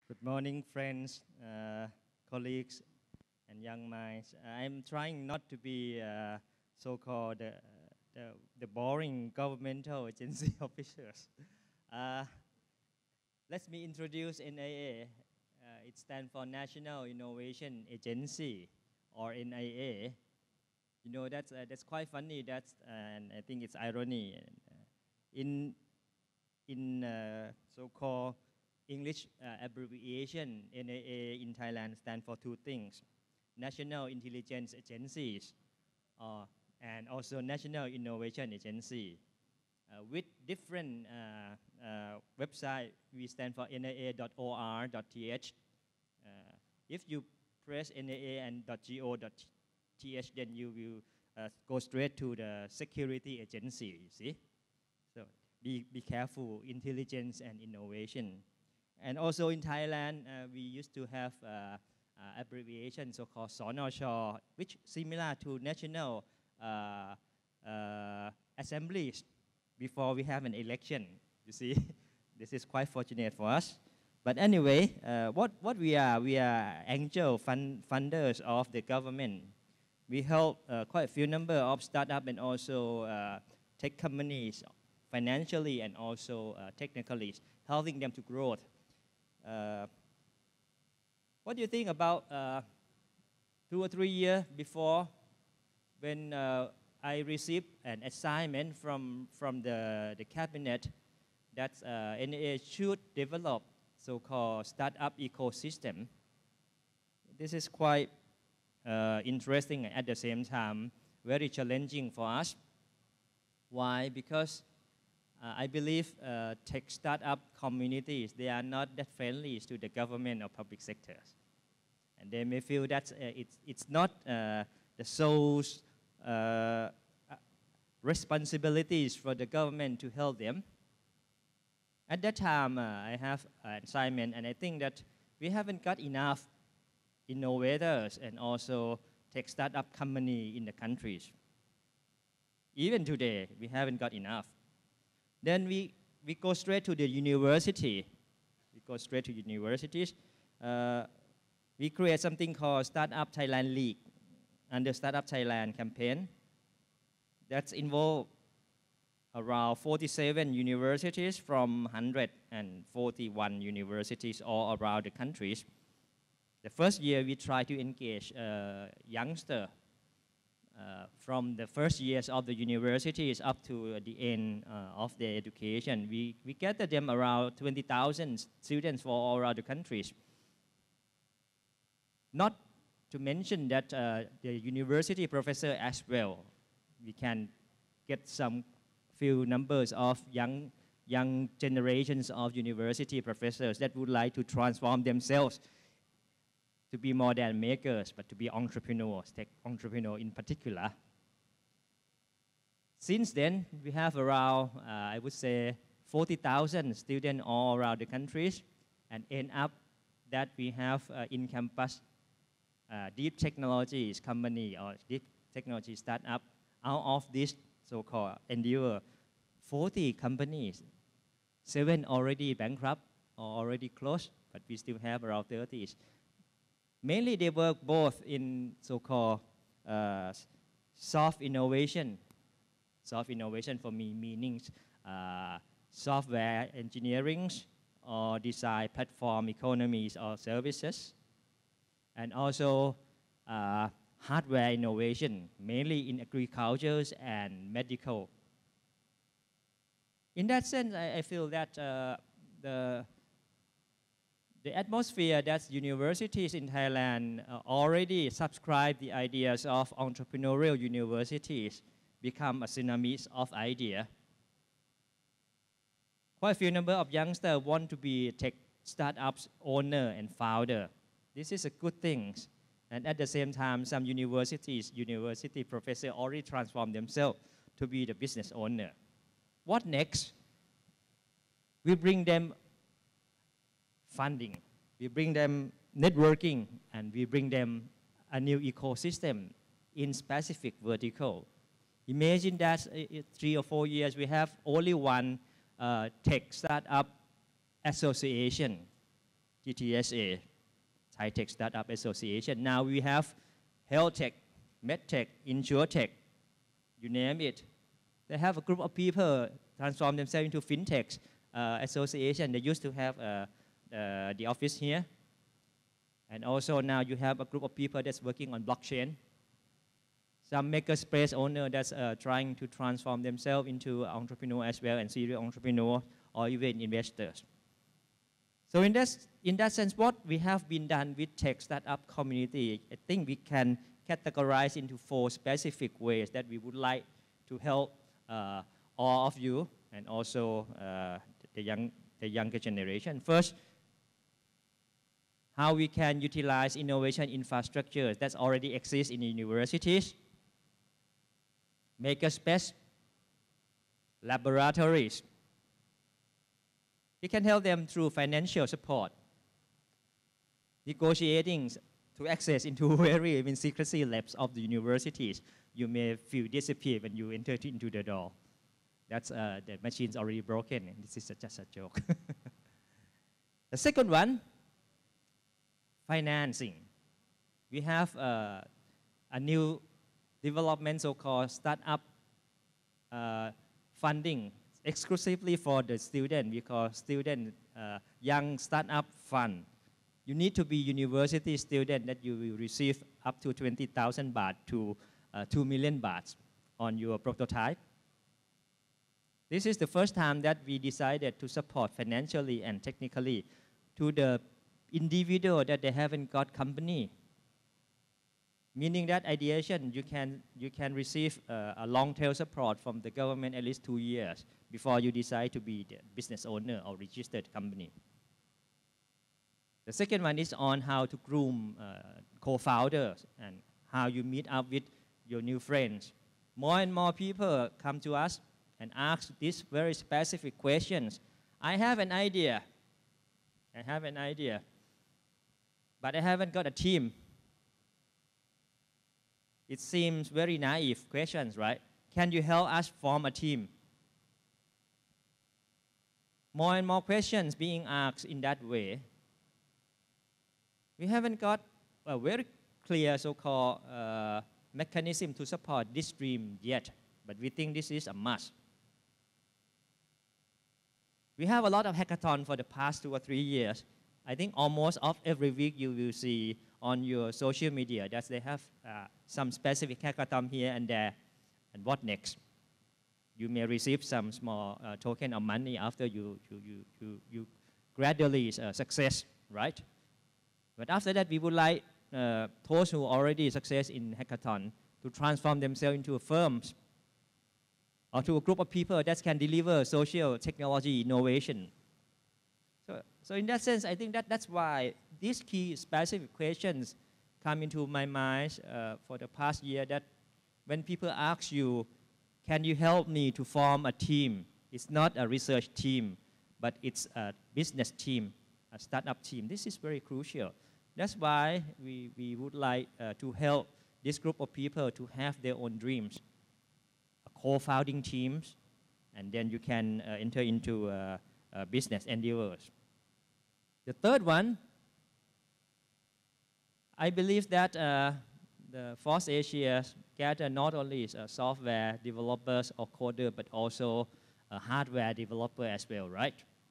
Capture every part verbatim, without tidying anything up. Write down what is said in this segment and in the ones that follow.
Good morning, friends, uh, colleagues, and young minds. I'm trying not to be uh, so-called uh, the, the boring governmental agency officials. Uh, let me introduce N I A. Uh, it stands for National Innovation Agency, or N I A. You know, that's, uh, that's quite funny, that's, uh, and I think it's irony. In, in uh, so-called English uh, abbreviation, N I A in Thailand stands for two things: National Intelligence Agencies uh, and also National Innovation Agency. Uh, with different uh, uh, website, we stand for N I A dot O R dot T H. Uh, if you press N I A and .go dot T H, then you will uh, go straight to the security agency, you see? So be, be careful, intelligence and innovation. And also in Thailand, uh, we used to have uh, uh, abbreviation so-called S N Ch, which similar to National uh, uh, Assemblies before we have an election. You see, this is quite fortunate for us. But anyway, uh, what, what we are, we are angel fund, funders of the government. We help uh, quite a few number of startups and also uh, tech companies financially and also uh, technically, helping them to grow. Uh, what do you think about uh, two or three years before when uh, I received an assignment from, from the, the cabinet that uh, N I A should develop so-called startup ecosystem? This is quite uh, interesting and at the same time very challenging for us. Why? Because Uh, I believe uh, tech startup communities, they are not that friendly to the government or public sectors. And they may feel that uh, it's, it's not uh, the sole uh, responsibilities for the government to help them. At that time, uh, I have an assignment, and I think that we haven't got enough innovators and also tech startup company in the countries. Even today, we haven't got enough. Then we, we go straight to the university. We go straight to universities. Uh, we create something called Startup Thailand League under Startup Thailand campaign. That's involved around forty-seven universities from one hundred forty-one universities all around the countries. The first year we try to engage uh, youngsters Uh, from the first years of the universities up to uh, the end uh, of their education. We, we gathered them around twenty thousand students for all around the countries. Not to mention that uh, the university professor as well. We can get some few numbers of young, young generations of university professors that would like to transform themselves to be more than makers, but to be entrepreneurs, tech entrepreneurs in particular. Since then, we have around, uh, I would say, forty thousand students all around the countries, and end up that we have uh, in-campus uh, deep technologies company or deep technology startup. Out of this so-called endeavor, forty companies, seven already bankrupt or already closed, but we still have around thirty. Mainly they work both in so-called uh, soft innovation. Soft innovation for me meaning uh, software engineering or design platform economies or services. And also uh, hardware innovation, mainly in agriculture and medical. In that sense, I, I feel that uh, the The atmosphere that universities in Thailand uh, already subscribe the ideas of entrepreneurial universities become a tsunami of idea. Quite a few number of youngsters want to be tech startups owner and founder. This is a good thing. And at the same time, some universities, university professors already transform themselves to be the business owner. What next? We bring them funding, we bring them networking, and we bring them a new ecosystem in specific vertical. Imagine that in three or four years we have only one uh, tech startup association T T S A, Thai Tech Startup Association. Now we have health tech, med tech, insure tech, you name it. They have a group of people transform themselves into fintech uh, association. They used to have uh, uh, the office here. And also now you have a group of people that's working on blockchain. Some makerspace owner that's uh, trying to transform themselves into entrepreneur as well, and serial entrepreneur, or even investors. So in that, in that sense, what we have been done with tech startup community, I think we can categorize into four specific ways that we would like to help uh, all of you and also uh, the, young, the younger generation. First, how we can utilize innovation infrastructure that already exists in universities, makerspace, laboratories. We can help them through financial support, negotiating to access into very even secrecy labs of the universities. You may feel disappear when you enter into the door. That's uh, the machine's already broken, and this is just a joke. The second one, financing. We have uh, a new development so-called startup uh, funding exclusively for the student. We call student uh, young startup fund. You need to be university student that you will receive up to twenty thousand baht to uh, two million baht on your prototype. This is the first time that we decided to support financially and technically to the individual that they haven't got company. Meaning that ideation, you can, you can receive uh, a long-tail support from the government at least two years before you decide to be the business owner or registered company. The second one is on how to groom uh, co-founders and how you meet up with your new friends. More and more people come to us and ask these very specific questions. I have an idea. I have an idea, but I haven't got a team. It seems very naive questions, right? Can you help us form a team? More and more questions being asked in that way. We haven't got a very clear so-called uh, mechanism to support this dream yet, but we think this is a must. We have a lot of hackathon for the past two or three years. I think almost of every week you will see on your social media that they have uh, some specific hackathon here and there. And what next? You may receive some small uh, token of money after you, you, you, you, you gradually uh, success, right? But after that, we would like uh, those who already success in hackathon to transform themselves into firms or to a group of people that can deliver social technology innovation. So, so in that sense, I think that that's why these key specific questions come into my mind uh, for the past year, that when people ask you, can you help me to form a team? It's not a research team, but it's a business team, a startup team. This is very crucial. That's why we, we would like uh, to help this group of people to have their own dreams, co-founding teams, and then you can uh, enter into uh, uh, business endeavors. The third one, I believe that uh, the Force Asia gather not only uh, software developers or coder, but also a hardware developer as well, right?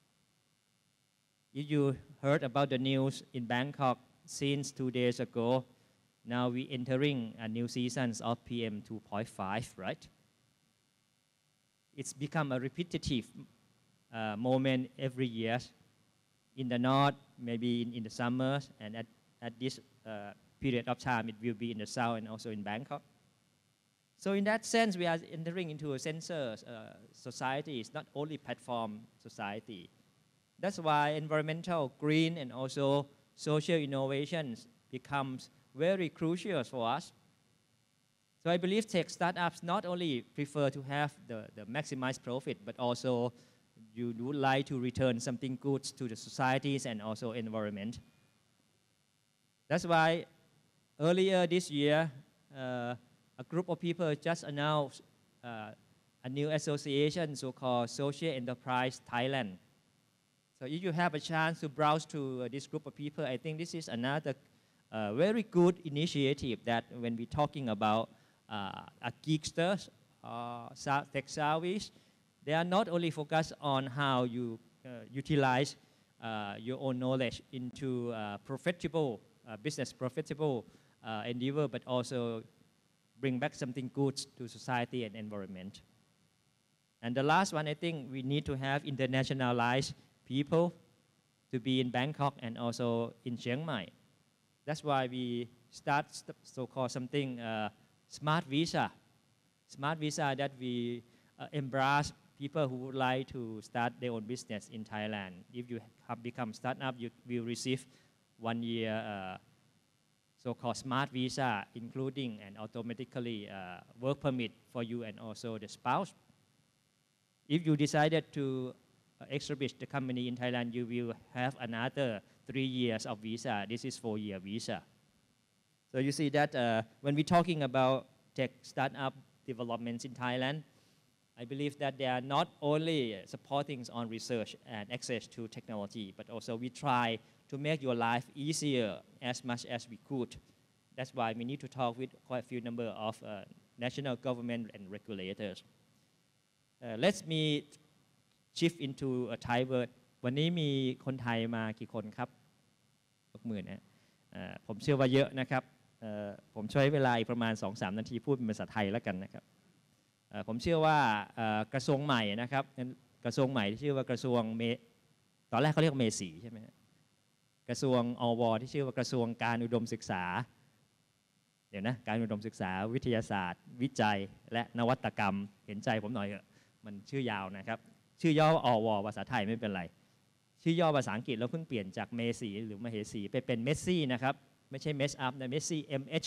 If you heard about the news in Bangkok since two days ago, now we're entering a new season of P M two point five, right? It's become a repetitive uh, moment every year. In the north, maybe in, in the summers, and at, at this uh, period of time, it will be in the south and also in Bangkok. So in that sense, we are entering into a sensor uh, society. It's not only platform society. That's why environmental, green, and also social innovations becomes very crucial for us. So I believe tech startups not only prefer to have the, the maximized profit, but also you would like to return something good to the societies and also environment. That's why earlier this year, uh, a group of people just announced uh, a new association so-called Social Enterprise Thailand. So if you have a chance to browse to uh, this group of people, I think this is another uh, very good initiative that when we're talking about uh, a geeksters, uh, tech savvies, they are not only focused on how you uh, utilize uh, your own knowledge into uh, profitable uh, business, profitable uh, endeavor, but also bring back something good to society and environment. And the last one, I think we need to have internationalized people to be in Bangkok and also in Chiang Mai. That's why we start so-called something uh, smart visa. Smart visa that we uh, embrace people who would like to start their own business in Thailand. If you have become startup, you will receive one year uh, so-called smart visa, including and automatically uh, work permit for you and also the spouse. If you decided to uh, establish the company in Thailand, you will have another three years of visa. This is four-year visa. So you see that uh, when we're talking about tech startup developments in Thailand, I believe that they are not only supporting on research and access to technology, but also we try to make your life easier as much as we could. That's why we need to talk with quite a few number of uh, national government and regulators. Uh, let me shift into a Thai word. วันนี้มีคนไทยมากี่คนครับยกมือนะผมเชื่อว่าเยอะนะครับผมใช้เวลาอีกประมาณ สองถึงสาม นาทีพูดเป็นภาษาไทยแล้วกันนะครับผมเชื่อว่ากระทรวงใหม่นะครับกระทรวงใหม่ที่ชื่อว่ากระทรวงเมตอนแรกเขาเรียกเมสีใช่ไหมกระทรวงอวที่ชื่อว่ากระทรวงการอุดมศึกษาเดี๋ยวนะการอุดมศึกษาวิทยาศาสตร์วิจัยและนวัตกรรมเห็นใจผมหน่อยเถอะมันชื่อยาวนะครับชื่อย่ออวภาษาไทยไม่เป็นไรชื่อย่อภาษาอังกฤษเราเพิ่งเปลี่ยนจากเมสีหรือมเหสีไปเป็นเมสซี่นะครับไม่ใช่เมสอัพนะเมสซี่ M H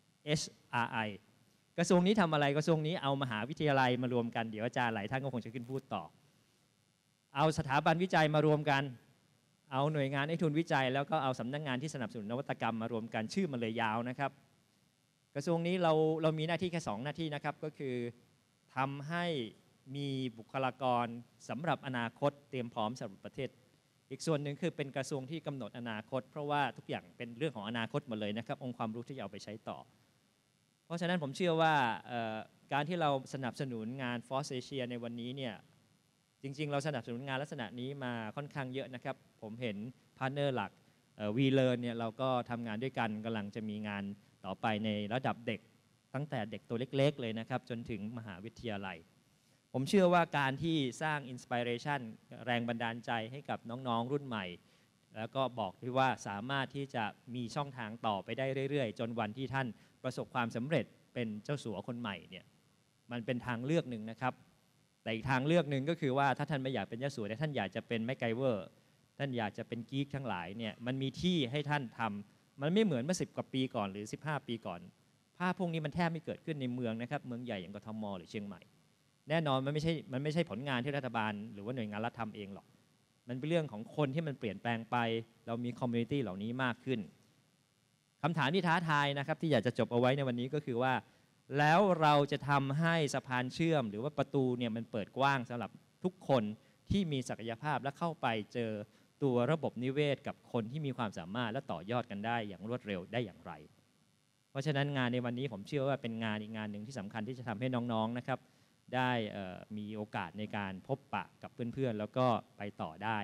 S R I กระทรวงนี้ทำอะไรกระทรวงนี้เอามหาวิทยาลัยมารวมกันเดี๋ยวอาจารย์หลายท่านก็คงจะขึ้นพูดต่อเอาสถาบันวิจัยมารวมกันเอาหน่วยงานให้ทุนวิจัยแล้วก็เอาสำนักงานที่สนับสนุนนวัตกรรมมารวมกันชื่อมันเลยยาวนะครับกระทรวงนี้เราเรามีหน้าที่แค่สองหน้าที่นะครับก็คือทำให้มีบุคลากรสำหรับอนาคตเตรียมพร้อมสำหรับประเทศอีกส่วนหนึ่งคือเป็นกระทรวงที่กำหนดอนาคตเพราะว่าทุกอย่างเป็นเรื่องของอนาคตหมดเลยนะครับองค์ความรู้ที่จะเอาไปใช้ต่อเพราะฉะนั้นผมเชื่อว่าการที่เราสนับสนุนงาน Force Asia ในวันนี้เนี่ยจริงๆเราสนับสนุนงานลักษณะนี้มาค่อนข้างเยอะนะครับผมเห็นพาร์ทเนอร์หลักวีเลอร์เนี่ยเราก็ทำงานด้วยกันกำลังจะมีงานต่อไปในระดับเด็กตั้งแต่เด็กตัวเล็กๆเลยนะครับจนถึงมหาวิทยาลัยผมเชื่อว่าการที่สร้างอินสปิเรชันแรงบันดาลใจให้กับน้องๆรุ่นใหม่แล้วก็บอกด้วยว่าสามารถที่จะมีช่องทางต่อไปได้เรื่อยๆจนวันที่ท่านประสบความสำเร็จเป็นเจ้าสัวคนใหม่เนี่ยมันเป็นทางเลือกหนึ่งนะครับแต่อีกทางเลือกหนึ่งก็คือว่าถ้าท่านไม่อยากเป็นเจ้าสัวแต่ท่านอยากจะเป็นแมคไกเวอร์ท่านอยากจะเป็นกี๊กทั้งหลายเนี่ยมันมีที่ให้ท่านทำมันไม่เหมือนเมื่อสิบกว่าปีก่อนหรือสิบห้าปีก่อนภาพพวกนี้มันแทบไม่เกิดขึ้นในเมืองนะครับเมืองใหญ่อย่างกทมหรือเชียงใหม่แน่นอนมันไม่ใช่มันไม่ใช่ผลงานที่รัฐบาลหรือว่าหน่วยงานรัฐทำเองหรอกมันเป็นเรื่องของคนที่มันเปลี่ยนแปลงไปเรามีคอมมูนิตี้เหล่านี้มากขึ้นคำถามที่ท้าทายนะครับที่อยากจะจบเอาไว้ในวันนี้ก็คือว่าแล้วเราจะทำให้สะพานเชื่อมหรือว่าประตูเนี่ยมันเปิดกว้างสำหรับทุกคนที่มีศักยภาพและเข้าไปเจอตัวระบบนิเวศกับคนที่มีความสามารถและต่อยอดกันได้อย่างรวดเร็วได้อย่างไรเพราะฉะนั้นงานในวันนี้ผมเชื่อว่าเป็นงานอีกงานหนึ่งที่สำคัญที่จะทำให้น้องๆนะครับได้มีโอกาสในการพบปะกับเพื่อนๆแล้วก็ไปต่อได้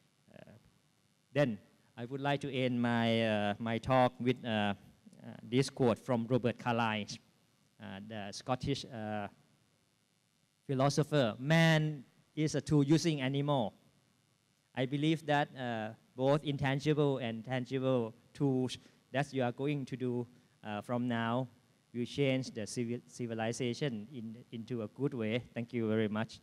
Then I would like to end my uh, my talk with uh, uh, this quote from Robert Carlyle, uh, the Scottish uh, philosopher. Man is a tool-using animal. I believe that uh, both intangible and tangible tools that you are going to do uh, from now will change the civilization in, into a good way. Thank you very much.